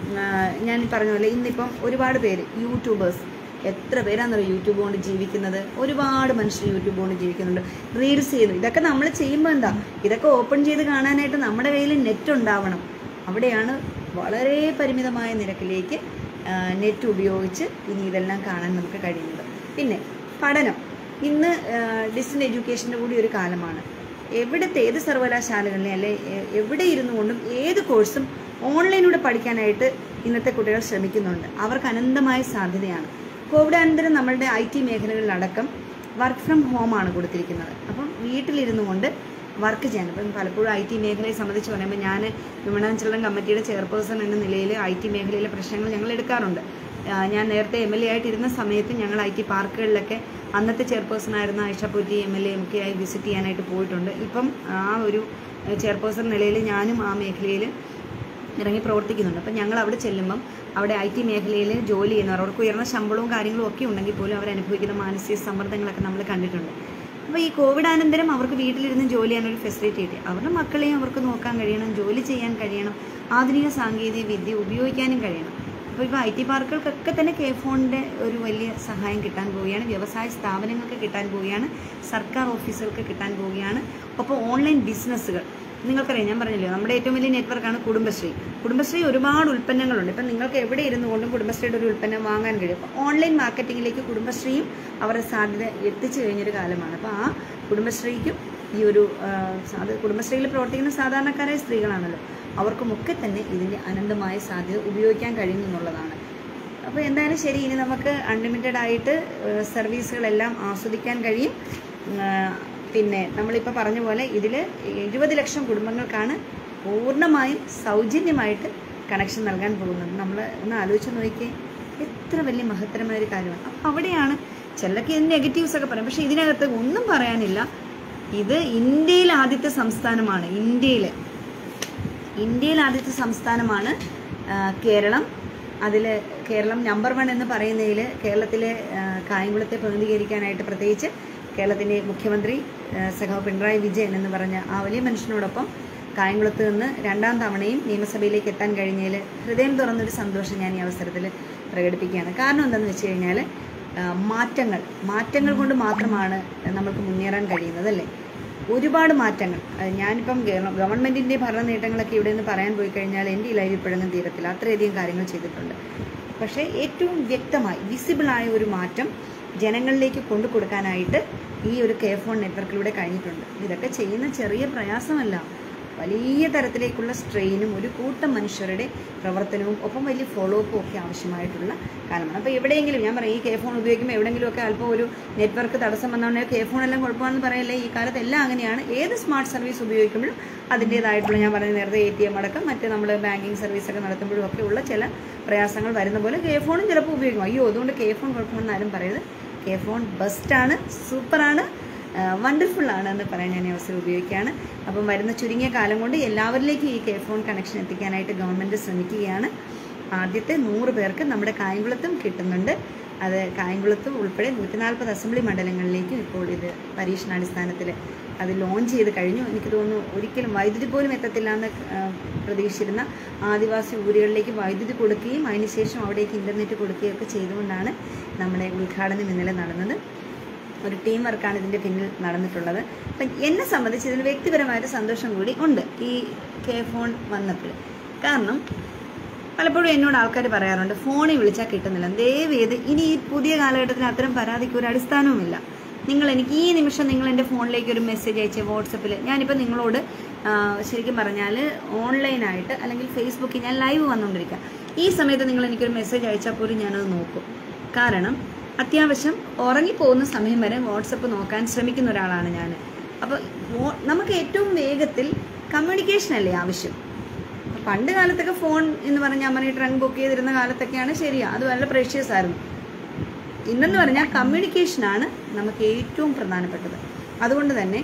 ഞാൻ പറഞ്ഞ പോലെ ഇന്നിപ്പം ഒരുപാട് പേര് യൂട്യൂബേഴ്സ്, എത്ര പേരാണെന്നറിയോ യൂട്യൂബ് കൊണ്ട് ജീവിക്കുന്നത്. ഒരുപാട് മനുഷ്യർ യൂട്യൂബ് കൊണ്ട് ജീവിക്കുന്നുണ്ട്, റീൽസ് ചെയ്യുന്നു. ഇതൊക്കെ നമ്മൾ ചെയ്യുമ്പോൾ എന്താ, ഇതൊക്കെ ഓപ്പൺ ചെയ്ത് കാണാനായിട്ട് നമ്മുടെ കയ്യിൽ നെറ്റ് ഉണ്ടാവണം. അവിടെയാണ് വളരെ പരിമിതമായ നിരക്കിലേക്ക് നെറ്റ് ഉപയോഗിച്ച് ഇനി ഇതെല്ലാം കാണാൻ നമുക്ക് കഴിയുന്നത്. പിന്നെ പഠനം. ഇന്ന് ഡിസ്റ്റൻസ് എഡ്യൂക്കേഷൻ്റെ കൂടി ഒരു കാലമാണ്. എവിടുത്തെ ഏത് സർവകലാശാലകളിലെ അല്ലെ എവിടെ ഇരുന്നു കൊണ്ടും ഏത് കോഴ്സും ഓൺലൈനിലൂടെ പഠിക്കാനായിട്ട് ഇന്നത്തെ കുട്ടികൾ ശ്രമിക്കുന്നുണ്ട്. അവർക്ക് അനന്തമായ സാധ്യതയാണ്. കോവിഡ് അനന്തരം നമ്മളുടെ ഐ ടി മേഖലകളിലടക്കം വർക്ക് ഫ്രം ഹോമാണ് കൊടുത്തിരിക്കുന്നത്. അപ്പം വീട്ടിലിരുന്നു കൊണ്ട് വർക്ക് ചെയ്യാൻ. അപ്പം പലപ്പോഴും ഐ ടി മേഖലയെ സംബന്ധിച്ച് പറയുമ്പോൾ ഞാൻ വിമൺ ആൻഡ് ചിൽഡ്രൻ കമ്മിറ്റിയുടെ ചെയർപേഴ്സൺ എന്ന നിലയിൽ ഐ ടി മേഖലയിലെ പ്രശ്നങ്ങൾ ഞങ്ങൾ എടുക്കാറുണ്ട്. ഞാൻ നേരത്തെ എം എൽ എ ആയിട്ടിരുന്ന സമയത്ത് ഞങ്ങൾ ഐ ടി പാർക്കുകളിലൊക്കെ അന്നത്തെ ചെയർപേഴ്സണായിരുന്ന Aisha Potty M L A ഒക്കെ ആയി വിസിറ്റ് ചെയ്യാനായിട്ട് പോയിട്ടുണ്ട്. ഇപ്പം ആ ഒരു ചെയർപേഴ്സൺ നിലയിൽ ഞാനും ആ മേഖലയിൽ ഇറങ്ങി പ്രവർത്തിക്കുന്നുണ്ട്. അപ്പം ഞങ്ങൾ അവിടെ ചെല്ലുമ്പം അവിടെ ഐ ടി മേഖലയിൽ ജോലി ചെയ്യുന്നവർ, അവർക്ക് ഉയർന്ന ശമ്പളവും കാര്യങ്ങളും ഒക്കെ ഉണ്ടെങ്കിൽ പോലും അവരനുഭവിക്കുന്ന മാനസിക സമ്മർദ്ദങ്ങളൊക്കെ നമ്മൾ കണ്ടിട്ടുണ്ട്. അപ്പോൾ ഈ കോവിഡ് അനന്തരം അവർക്ക് വീട്ടിലിരുന്ന് ജോലി ചെയ്യാനൊരു ഫെസിലിറ്റി കിട്ടി. അവരുടെ മക്കളെയും അവർക്ക് നോക്കാൻ കഴിയണം, ജോലി ചെയ്യാൻ കഴിയണം, ആധുനിക സാങ്കേതിക വിദ്യ ഉപയോഗിക്കാനും കഴിയണം. അപ്പോൾ ഇപ്പോൾ ഐ ടി പാർക്കുകൾക്കൊക്കെ തന്നെ കെ ഫോണിൻ്റെ ഒരു വലിയ സഹായം കിട്ടാൻ പോവുകയാണ്. വ്യവസായ സ്ഥാപനങ്ങൾക്ക് കിട്ടാൻ പോവുകയാണ്, സർക്കാർ ഓഫീസുകൾക്ക് കിട്ടാൻ പോവുകയാണ്. അപ്പോൾ ഓൺലൈൻ ബിസിനസ്സുകൾ നിങ്ങൾക്കറിയാം, ഞാൻ പറഞ്ഞല്ലോ നമ്മുടെ ഏറ്റവും വലിയ നെറ്റ്വർക്കാണ് കുടുംബശ്രീ. കുടുംബശ്രീ ഒരുപാട് ഉൽപ്പന്നങ്ങളുണ്ട്. ഇപ്പം നിങ്ങൾക്ക് എവിടെ ഇരുന്നു കൊണ്ടും കുടുംബശ്രീയുടെ ഒരു ഉൽപ്പന്നം വാങ്ങാൻ കഴിയും. അപ്പോൾ ഓൺലൈൻ മാർക്കറ്റിങ്ങിലേക്ക് കുടുംബശ്രീയും അവരുടെ സാധ്യത എത്തിച്ചു കഴിഞ്ഞൊരു കാലമാണ്. അപ്പോൾ ആ കുടുംബശ്രീക്കും ഈ ഒരു അത് കുടുംബശ്രീയിൽ പ്രവർത്തിക്കുന്ന സാധാരണക്കാരായ സ്ത്രീകളാണല്ലോ, അവർക്കുമൊക്കെ തന്നെ ഇതിൻ്റെ അനന്തമായ സാധ്യത ഉപയോഗിക്കാൻ കഴിയുന്നു എന്നുള്ളതാണ്. അപ്പോൾ എന്തായാലും ശരി, ഇനി നമുക്ക് അൺലിമിറ്റഡ് ആയിട്ട് സർവീസുകളെല്ലാം ആസ്വദിക്കാൻ കഴിയും. പിന്നെ നമ്മളിപ്പോൾ പറഞ്ഞ പോലെ ഇതിൽ എഴുപത് ലക്ഷം കുടുംബങ്ങൾക്കാണ് പൂർണ്ണമായും സൗജന്യമായിട്ട് കണക്ഷൻ നൽകാൻ പോകുന്നത്. നമ്മൾ ഒന്ന് ആലോചിച്ച് നോക്കിയേ, എത്ര വലിയ മഹത്തരമായ ഒരു കാര്യമാണ്. അപ്പം അവിടെയാണ് ചിലർക്ക് ഇതിന് നെഗറ്റീവ്സ് ഒക്കെ പറയാം, പക്ഷേ ഇതിനകത്ത് ഒന്നും പറയാനില്ല. ഇത് ഇന്ത്യയിൽ ആദ്യത്തെ സംസ്ഥാനമാണ്. ഇന്ത്യയിൽ ഇന്ത്യയിൽ ആദ്യത്തെ സംസ്ഥാനമാണ് കേരളം. അതിൽ കേരളം നമ്പർ വൺ എന്ന് പറയുന്നതിൽ കേരളത്തിലെ കായംകുളത്തെ പ്രതിനിധീകരിക്കാനായിട്ട് പ്രത്യേകിച്ച് കേരളത്തിൻ്റെ മുഖ്യമന്ത്രി സഖാവ് പിണറായി വിജയൻ എന്ന് പറഞ്ഞ ആ വലിയ മനുഷ്യനോടൊപ്പം കായംകുളത്ത് നിന്ന് രണ്ടാം തവണയും നിയമസഭയിലേക്ക് എത്താൻ കഴിഞ്ഞതിൽ ഹൃദയം തുറന്നൊരു സന്തോഷം ഞാൻ ഈ അവസരത്തിൽ പ്രകടിപ്പിക്കുകയാണ്. കാരണം എന്താണെന്ന് വെച്ച് കഴിഞ്ഞാൽ മാറ്റങ്ങൾ മാറ്റങ്ങൾ കൊണ്ട് മാത്രമാണ് നമുക്ക് മുന്നേറാൻ കഴിയുന്നത് അല്ലേ. ഒരുപാട് മാറ്റങ്ങൾ. ഞാനിപ്പം ഗവൺമെൻറ്റിൻ്റെ ഭരണ നേട്ടങ്ങളൊക്കെ ഇവിടെ നിന്ന് പറയാൻ പോയി കഴിഞ്ഞാൽ എൻ്റെ ഈ ലൈവ് ഇപ്പോഴൊന്നും തീരത്തില്ല, അത്രയധികം കാര്യങ്ങൾ ചെയ്തിട്ടുണ്ട്. പക്ഷേ ഏറ്റവും വ്യക്തമായി വിസിബിളായ ഒരു മാറ്റം ജനങ്ങളിലേക്ക് കൊണ്ടു കൊടുക്കാനായിട്ട് ഈ ഒരു കെ ഫോൺ നെറ്റ്വർക്കിലൂടെ കഴിഞ്ഞിട്ടുണ്ട്. ഇതൊക്കെ ചെയ്യുന്ന ചെറിയ പ്രയാസമല്ല, വലിയ തരത്തിലേക്കുള്ള സ്ട്രെയിനും ഒരു കൂട്ടം മനുഷ്യരുടെ പ്രവർത്തനവും ഒപ്പം വലിയ ഫോളോ അപ്പും ഒക്കെ ആവശ്യമായിട്ടുള്ള കാലമാണ്. അപ്പോൾ എവിടെയെങ്കിലും ഞാൻ പറയും, ഈ കെ ഫോൺ ഉപയോഗിക്കുമ്പോൾ എവിടെയെങ്കിലുമൊക്കെ അല്പം ഒരു നെറ്റ്വർക്ക് തടസ്സം വന്നുകൊണ്ടെങ്കിൽ കെ ഫോൺ എല്ലാം കുഴപ്പമാണെന്ന് പറയല്ലേ. ഈ കാലത്ത് എല്ലാം അങ്ങനെയാണ്. ഏത് സ്മാർട്ട് സർവീസ് ഉപയോഗിക്കുമ്പോഴും അതിൻ്റേതായിട്ടുള്ള, ഞാൻ പറഞ്ഞ നേരത്തെ എ ടി എം അടക്കം മറ്റ് നമ്മൾ ബാങ്കിങ് സർവീസൊക്കെ നടത്തുമ്പോഴും ഒക്കെ ഉള്ള ചില പ്രയാസങ്ങൾ വരുന്ന പോലെ കെ ഫോണും ചിലപ്പോൾ ഉപയോഗിക്കും. അയ്യോ അതുകൊണ്ട് കെ ഫോൺ കുഴപ്പമെന്ന് ആരും പറയരുത്. കെ ഫോൺ ബെസ്റ്റാണ്, സൂപ്പറാണ്, വണ്ടർഫുള്ളാണ് എന്ന് പറയാൻ ഞാൻ ഈ അവസരം ഉപയോഗിക്കുകയാണ്. അപ്പം വരുന്ന ചുരുങ്ങിയ കാലം കൊണ്ട് എല്ലാവരിലേക്കും ഈ കെ ഫോൺ കണക്ഷൻ എത്തിക്കാനായിട്ട് ഗവൺമെൻറ് ശ്രമിക്കുകയാണ്. ആദ്യത്തെ നൂറ് പേർക്ക് നമ്മുടെ കായംകുളത്തും കിട്ടുന്നുണ്ട്. അത് കായംകുളത്തും ഉൾപ്പെടെ നൂറ്റി നാൽപ്പത് അസംബ്ലി മണ്ഡലങ്ങളിലേക്കും ഇപ്പോൾ ഇത് പരീക്ഷണാടിസ്ഥാനത്തിൽ അത് ലോഞ്ച് ചെയ്ത് കഴിഞ്ഞു. എനിക്ക് തോന്നുന്നു ഒരിക്കലും വൈദ്യുതി പോലും എത്തത്തില്ല എന്ന് പ്രതീക്ഷിച്ചിരുന്ന ആദിവാസി ഊരുകളിലേക്ക് വൈദ്യുതി കൊടുക്കുകയും അതിനുശേഷം അവിടേക്ക് ഇൻ്റർനെറ്റ് കൊടുക്കുകയും ഒക്കെ ചെയ്തുകൊണ്ടാണ് നമ്മുടെ ഉദ്ഘാടനം ഇന്നലെ നടന്നത്. ഒരു ടീം വർക്കാണ് ഇതിൻ്റെ പിന്നിൽ നടന്നിട്ടുള്ളത്. അപ്പം എന്നെ സംബന്ധിച്ച് ഇതിന് വ്യക്തിപരമായിട്ട് സന്തോഷം കൂടി ഉണ്ട് ഈ കെ ഫോൺ വന്നപ്പോൾ. കാരണം പലപ്പോഴും എന്നോട് ആൾക്കാർ പറയാറുണ്ട് ഫോണിൽ വിളിച്ചാൽ കിട്ടുന്നില്ല. ദയവേത് ഇനി ഈ പുതിയ കാലഘട്ടത്തിൽ അത്തരം പരാതിക്ക് ഒരു അടിസ്ഥാനവുമില്ല. നിങ്ങൾ എനിക്ക് ഈ നിമിഷം നിങ്ങൾ എൻ്റെ ഫോണിലേക്ക് ഒരു മെസ്സേജ് അയച്ച് വാട്സപ്പിൽ, ഞാനിപ്പോൾ നിങ്ങളോട് ശരിക്കും പറഞ്ഞാൽ ഓൺലൈനായിട്ട് അല്ലെങ്കിൽ ഫേസ്ബുക്കിൽ ഞാൻ ലൈവ് വന്നുകൊണ്ടിരിക്കുക. ഈ സമയത്ത് നിങ്ങൾ എനിക്കൊരു മെസ്സേജ് അയച്ചാൽ പോലും ഞാനത് നോക്കും. കാരണം അത്യാവശ്യം ഉറങ്ങിപ്പോകുന്ന സമയം വരെ വാട്സപ്പ് നോക്കാൻ ശ്രമിക്കുന്ന ഒരാളാണ് ഞാൻ. അപ്പോൾ നമുക്ക് ഏറ്റവും വേഗത്തിൽ കമ്മ്യൂണിക്കേഷൻ അല്ലേ ആവശ്യം. പണ്ട് കാലത്തൊക്കെ ഫോൺ എന്ന് പറഞ്ഞാൽ അമ്മ ട്രങ്ക് ബുക്ക് ചെയ്തിരുന്ന കാലത്തൊക്കെയാണ് ശരിയാ, അത് വളരെ പ്രഷ്യസ് ആയിരുന്നു. ഇന്നെന്ന് പറഞ്ഞാൽ കമ്മ്യൂണിക്കേഷനാണ് നമുക്ക് ഏറ്റവും പ്രധാനപ്പെട്ടത്. അതുകൊണ്ട് തന്നെ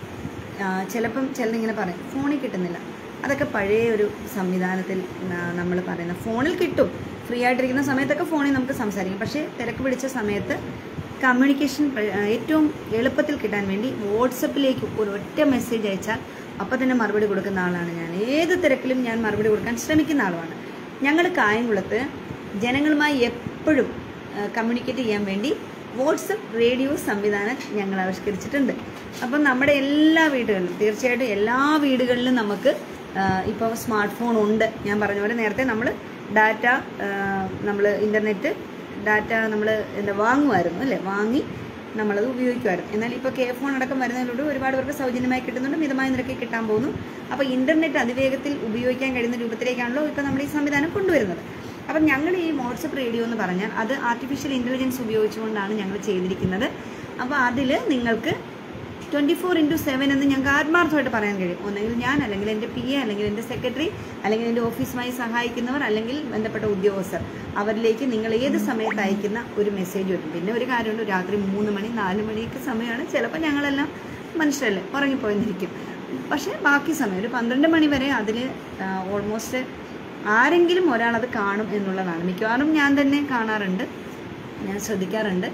ചിലപ്പം ചിലരിങ്ങനെ പറയും ഫോണിൽ കിട്ടുന്നില്ല. അതൊക്കെ പഴയ ഒരു സംവിധാനത്തിൽ നമ്മൾ പറയുന്ന ഫോണിൽ കിട്ടും. ഫ്രീ ആയിട്ടിരിക്കുന്ന സമയത്തൊക്കെ ഫോണിൽ നമുക്ക് സംസാരിക്കാം. പക്ഷേ തിരക്ക് പിടിച്ച സമയത്ത് കമ്മ്യൂണിക്കേഷൻ ഏറ്റവും എളുപ്പത്തിൽ കിട്ടാൻ വേണ്ടി വാട്സപ്പിലേക്ക് ഒരു ഒറ്റ മെസ്സേജ് അയച്ചാൽ അപ്പം തന്നെ മറുപടി കൊടുക്കുന്ന ആളാണ് ഞാൻ. ഏത് തിരക്കിലും ഞാൻ മറുപടി കൊടുക്കാൻ ശ്രമിക്കുന്ന ആളുമാണ്. ഞങ്ങൾ കായംകുളത്ത് ജനങ്ങളുമായി എപ്പോഴും കമ്മ്യൂണിക്കേറ്റ് ചെയ്യാൻ വേണ്ടി വാട്സപ്പ് റേഡിയോ സംവിധാനം ഞങ്ങൾ ആവിഷ്കരിച്ചിട്ടുണ്ട്. അപ്പം നമ്മുടെ എല്ലാ വീടുകളിലും, തീർച്ചയായിട്ടും എല്ലാ വീടുകളിലും നമുക്ക് ഇപ്പോൾ സ്മാർട്ട് ഫോൺ ഉണ്ട്. ഞാൻ പറഞ്ഞ പോലെ നേരത്തെ നമ്മൾ ഡാറ്റ നമ്മൾ ഇൻ്റർനെറ്റ് ഡാറ്റ നമ്മൾ എന്താ വാങ്ങുമായിരുന്നു അല്ലേ, വാങ്ങി നമ്മളത് ഉപയോഗിക്കുമായിരുന്നു. എന്നാൽ ഇപ്പോൾ കെ ഫോൺ അടക്കം വരുന്നതിലൂടെ ഒരുപാട് പേർക്ക് സൗജന്യമായി കിട്ടുന്നുണ്ട്, മിതമായ നിരക്കിൽ കിട്ടാൻ പോകുന്നു. അപ്പോൾ ഇൻ്റർനെറ്റ് അതിവേഗത്തിൽ ഉപയോഗിക്കാൻ കഴിയുന്ന രൂപത്തിലേക്കാണല്ലോ ഇപ്പോൾ നമ്മൾ ഈ സംവിധാനം കൊണ്ടുവരുന്നത്. അപ്പം ഞങ്ങൾ ഈ വാട്സപ്പ് റേഡിയോ എന്ന് പറഞ്ഞാൽ അത് ആർട്ടിഫിഷ്യൽ ഇൻ്റലിജൻസ് ഉപയോഗിച്ചുകൊണ്ടാണ് ഞങ്ങൾ ചെയ്തിരിക്കുന്നത്. അപ്പോൾ അതിൽ നിങ്ങൾക്ക് ട്വൻറ്റി ഫോർ ഇൻറ്റു സെവൻ എന്ന് ഞങ്ങൾക്ക് ആത്മാർത്ഥമായിട്ട് പറയാൻ കഴിയും. ഒന്നെങ്കിൽ ഞാൻ, അല്ലെങ്കിൽ എൻ്റെ പി എ, അല്ലെങ്കിൽ എൻ്റെ സെക്രട്ടറി, അല്ലെങ്കിൽ എൻ്റെ ഓഫീസുമായി സഹായിക്കുന്നവർ, അല്ലെങ്കിൽ ബന്ധപ്പെട്ട ഉദ്യോഗസ്ഥർ, അവരിലേക്ക് നിങ്ങൾ ഏത് സമയത്ത് അയക്കുന്ന ഒരു മെസ്സേജ് വരും. പിന്നെ ഒരു കാര്യമുണ്ട്, രാത്രി മൂന്ന് മണി നാല് മണിയൊക്കെ സമയമാണ്. ചിലപ്പോൾ ഞങ്ങളെല്ലാം മനുഷ്യരല്ലേ, ഉറങ്ങിപ്പോയിരിക്കും. പക്ഷേ ബാക്കി സമയം ഒരു പന്ത്രണ്ട് മണി വരെ അതിൽ ഓൾമോസ്റ്റ് ആരെങ്കിലും ഒരാളത് കാണും എന്നുള്ളതാണ്. മിക്കവാറും ഞാൻ തന്നെ കാണാറുണ്ട്, ഞാൻ ശ്രദ്ധിക്കാറുണ്ട്.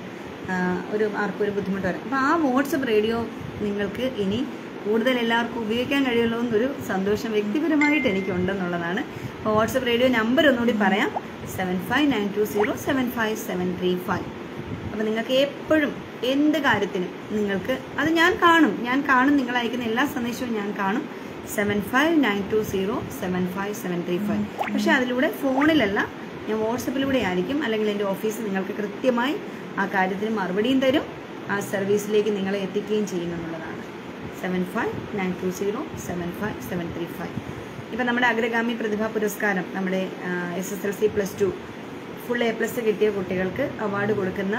ഒരു ആർക്കും ഒരു ബുദ്ധിമുട്ട് വരാം. അപ്പോൾ ആ വാട്സപ്പ് റേഡിയോ നിങ്ങൾക്ക് ഇനി കൂടുതൽ എല്ലാവർക്കും ഉപയോഗിക്കാൻ കഴിയുള്ളൂ എന്നൊരു സന്തോഷം വ്യക്തിപരമായിട്ട് എനിക്കുണ്ടെന്നുള്ളതാണ്. അപ്പോൾ വാട്സപ്പ് റേഡിയോ നമ്പർ ഒന്നുകൂടി പറയാം, seven five nine two zero seven five seven three five. അപ്പോൾ നിങ്ങൾക്ക് എപ്പോഴും എന്ത് കാര്യത്തിനും നിങ്ങൾക്ക് അത് ഞാൻ കാണും ഞാൻ കാണും നിങ്ങൾ അയക്കുന്ന എല്ലാ സന്ദേശവും ഞാൻ കാണും. Seven five nine two zero seven five seven three five. പക്ഷേ അതിലൂടെ ഫോണിലല്ല, ഞാൻ വാട്സപ്പിലൂടെ ആയിരിക്കും, അല്ലെങ്കിൽ എൻ്റെ ഓഫീസ് നിങ്ങൾക്ക് കൃത്യമായി ആ കാര്യത്തിന് മറുപടിയും തരും, ആ സർവീസിലേക്ക് നിങ്ങളെ എത്തിക്കുകയും ചെയ്യുമെന്നുള്ളതാണ്. Seven five nine two zero seven five seven three five. ഇപ്പം നമ്മുടെ അഗ്രഗാമി പ്രതിഭാ പുരസ്കാരം, നമ്മുടെ S S L C plus two full A plus കിട്ടിയ കുട്ടികൾക്ക് അവാർഡ് കൊടുക്കുന്ന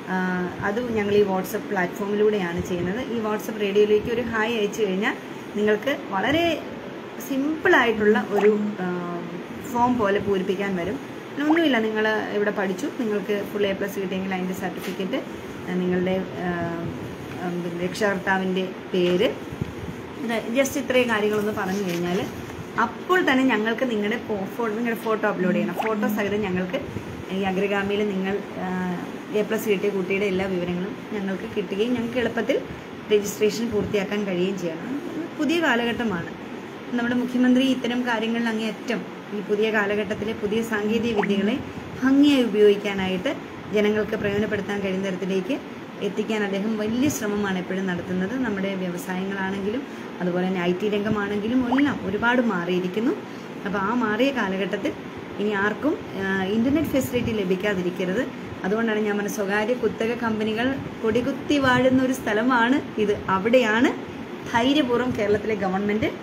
അത് ഞങ്ങൾ ഈ വാട്സപ്പ് പ്ലാറ്റ്ഫോമിലൂടെയാണ് ചെയ്യുന്നത്. ഈ വാട്സപ്പ് റേഡിയോയിലേക്ക് ഒരു ഹായ് അയച്ചു കഴിഞ്ഞാൽ നിങ്ങൾക്ക് വളരെ സിമ്പിളായിട്ടുള്ള ഒരു ഫോം പോലെ പൂരിപ്പിക്കാൻ വരും. ഒന്നുമില്ല, നിങ്ങൾ ഇവിടെ പഠിച്ചു, നിങ്ങൾക്ക് ഫുൾ എ പ്ലസ് കിട്ടിയെങ്കിൽ അതിൻ്റെ സർട്ടിഫിക്കറ്റ്, നിങ്ങളുടെ രക്ഷകർത്താവിൻ്റെ പേര്, ജസ്റ്റ് ഇത്രയും കാര്യങ്ങളൊന്ന് പറഞ്ഞു കഴിഞ്ഞാൽ അപ്പോൾ തന്നെ ഞങ്ങൾക്ക് നിങ്ങളുടെ ഫോട്ടോ നിങ്ങളുടെ ഫോട്ടോ അപ്ലോഡ് ചെയ്യണം. ഫോട്ടോ സഹിതം ഞങ്ങൾക്ക് ഈ അഗ്രഗാമിയിൽ നിങ്ങൾ എ പ്ലസ് കിട്ടിയ കുട്ടിയുടെ എല്ലാ വിവരങ്ങളും ഞങ്ങൾക്ക് കിട്ടുകയും ഞങ്ങൾക്ക് എളുപ്പത്തിൽ രജിസ്ട്രേഷൻ പൂർത്തിയാക്കാൻ കഴിയുകയും ചെയ്യണം. പുതിയ കാലഘട്ടമാണ്. നമ്മുടെ മുഖ്യമന്ത്രി ഇത്തരം കാര്യങ്ങളിൽ അങ്ങേയറ്റം ഈ പുതിയ കാലഘട്ടത്തിലെ പുതിയ സാങ്കേതിക വിദ്യകളെ ഭംഗിയായി ഉപയോഗിക്കാനായിട്ട് ജനങ്ങൾക്ക് പ്രയോജനപ്പെടുത്താൻ കഴിയുന്ന തരത്തിലേക്ക് എത്തിക്കാൻ അദ്ദേഹം വലിയ ശ്രമമാണ് എപ്പോഴും നടത്തുന്നത്. നമ്മുടെ വ്യവസായങ്ങളാണെങ്കിലും അതുപോലെ തന്നെ ഐ ടി രംഗമാണെങ്കിലും എല്ലാം ഒരുപാട് മാറിയിരിക്കുന്നു. അപ്പോൾ ആ മാറിയ കാലഘട്ടത്തിൽ ഇനി ആർക്കും ഇൻ്റർനെറ്റ് ഫെസിലിറ്റി ലഭിക്കാതിരിക്കരുത്. അതുകൊണ്ടാണ് ഞാൻ പറഞ്ഞ സ്വകാര്യ കുത്തക കമ്പനികൾ കൊടികുത്തി വാഴുന്ന ഒരു സ്ഥലമാണ് ഇത്. അവിടെയാണ് ധൈര്യപൂർവ്വം കേരളത്തിലെ ഗവൺമെൻറ്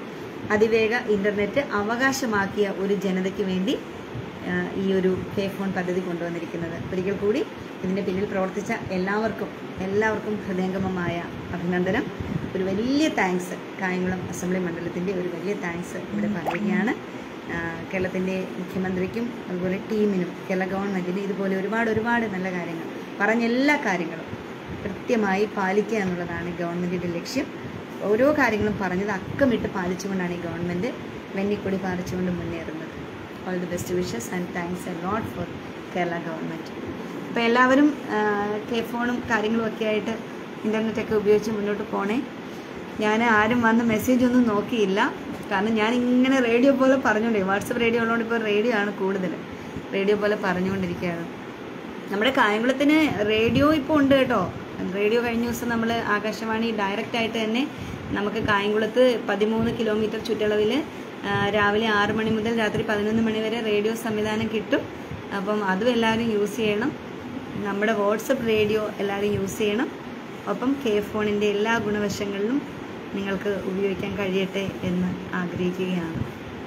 അതിവേഗ ഇൻ്റർനെറ്റ് അവകാശമാക്കിയ ഒരു ജനതയ്ക്ക് വേണ്ടി ഈ ഒരു കെ ഫോൺ പദ്ധതി കൊണ്ടുവന്നിരിക്കുന്നത്. ഒരിക്കൽ കൂടി ഇതിൻ്റെ പിന്നിൽ പ്രവർത്തിച്ച എല്ലാവർക്കും എല്ലാവർക്കും ഹൃദയംഗമമായ അഭിനന്ദനം. ഒരു വലിയ താങ്ക്സ് കായംകുളം അസംബ്ലി മണ്ഡലത്തിൻ്റെ ഒരു വലിയ താങ്ക്സ് ഇവിടെ പറയുകയാണ്. കേരളത്തിൻ്റെ മുഖ്യമന്ത്രിക്കും അതുപോലെ ടീമിനും കേരള ഗവൺമെൻറ്റിന് ഇതുപോലെ ഒരുപാട് ഒരുപാട് നല്ല കാര്യങ്ങൾ പറഞ്ഞ എല്ലാ കാര്യങ്ങളും കൃത്യമായി പാലിക്കുക എന്നുള്ളതാണ് ഗവൺമെൻറ്റിൻ്റെ ലക്ഷ്യം. ഓരോ കാര്യങ്ങളും പറഞ്ഞത് അക്കമിട്ട് പാലിച്ചുകൊണ്ടാണ് ഈ ഗവൺമെൻറ് വെന്നിക്കൊടി പാലിച്ചുകൊണ്ട് മുന്നേറുന്നത്. All the best wishes and thanks a lot for Kerala government. അപ്പോൾ എല്ലാവരും കെ ഫോണും കാര്യങ്ങളും ഒക്കെ ആയിട്ട് ഇൻ്റർനെറ്റൊക്കെ ഉപയോഗിച്ച് മുന്നോട്ട് പോണേ. ഞാൻ ആരും വന്ന് മെസ്സേജ് ഒന്നും നോക്കിയില്ല, കാരണം ഞാൻ ഇങ്ങനെ റേഡിയോ പോലെ പറഞ്ഞുകൊണ്ടേ, വാട്സപ്പ് റേഡിയോ ഉള്ളതുകൊണ്ട് ഇപ്പോൾ റേഡിയോ ആണ് കൂടുതൽ, റേഡിയോ പോലെ പറഞ്ഞുകൊണ്ടിരിക്കുകയാണ്. നമ്മുടെ കായംകുളത്തിന് റേഡിയോ ഇപ്പോൾ ഉണ്ട് കേട്ടോ. റേഡിയോ കഴിഞ്ഞ ദിവസം നമ്മൾ ആകാശവാണി ഡയറക്റ്റായിട്ട് തന്നെ നമുക്ക് കായംകുളത്ത് പതിമൂന്ന് കിലോമീറ്റർ ചുറ്റളവിൽ രാവിലെ ആറ് മണി മുതൽ രാത്രി പതിനൊന്ന് മണി വരെ റേഡിയോ സംവിധാനം കിട്ടും. അപ്പം അതും എല്ലാവരും യൂസ് ചെയ്യണം. നമ്മുടെ വാട്സപ്പ് റേഡിയോ എല്ലാവരും യൂസ് ചെയ്യണം. ഒപ്പം കെ ഫോണിൻ്റെ എല്ലാ ഗുണവശങ്ങളിലും നിങ്ങൾക്ക് ഉപയോഗിക്കാൻ കഴിയട്ടെ എന്ന് ആഗ്രഹിക്കുകയാണ്.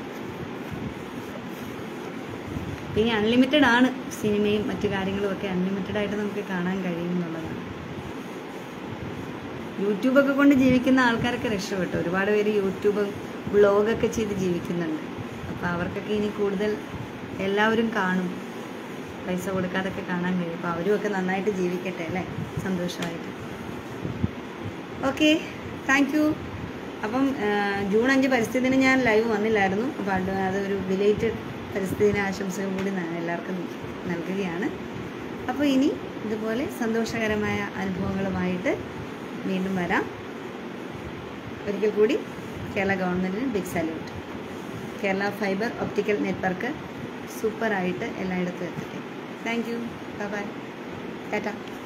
പിന്നെ അൺലിമിറ്റഡ് ആണ് സിനിമയും മറ്റു കാര്യങ്ങളും ഒക്കെ, അൺലിമിറ്റഡ് ആയിട്ട് നമുക്ക് കാണാൻ കഴിയും എന്നുള്ളതാണ്. യൂട്യൂബൊക്കെ കൊണ്ട് ജീവിക്കുന്ന ആൾക്കാരൊക്കെ രക്ഷപ്പെട്ടു. ഒരുപാട് പേര് യൂട്യൂബ് വ്ളോഗൊക്കെ ചെയ്ത് ജീവിക്കുന്നുണ്ട്. അപ്പോൾ അവർക്കൊക്കെ ഇനി കൂടുതൽ എല്ലാവരും കാണും, പൈസ കൊടുക്കാതൊക്കെ കാണാൻ കഴിയും. അപ്പോൾ അവരും ഒക്കെ നന്നായിട്ട് ജീവിക്കട്ടെ അല്ലേ, സന്തോഷമായിട്ട്. Okay, thank you. അപ്പം ജൂൺ അഞ്ച് പരിസ്ഥിതി ദിനം ഞാൻ ലൈവ് വന്നില്ലായിരുന്നു. അപ്പോൾ അത് അതൊരു ബിലേറ്റഡ് പരിസ്ഥിതി ദിന ആശംസകൾ കൂടി എല്ലാവർക്കും നൽകുകയാണ്. അപ്പോൾ ഇനി ഇതുപോലെ സന്തോഷകരമായ അനുഭവങ്ങളുമായിട്ട് വീണ്ടും വരാം. ഒരിക്കൽ കൂടി കേരള ഗവൺമെൻറ്റിന് big salute. Kerala fibre optical network സൂപ്പറായിട്ട് എല്ലായിടത്തും എത്തട്ടെ. Thank you. Bye bye. Tata.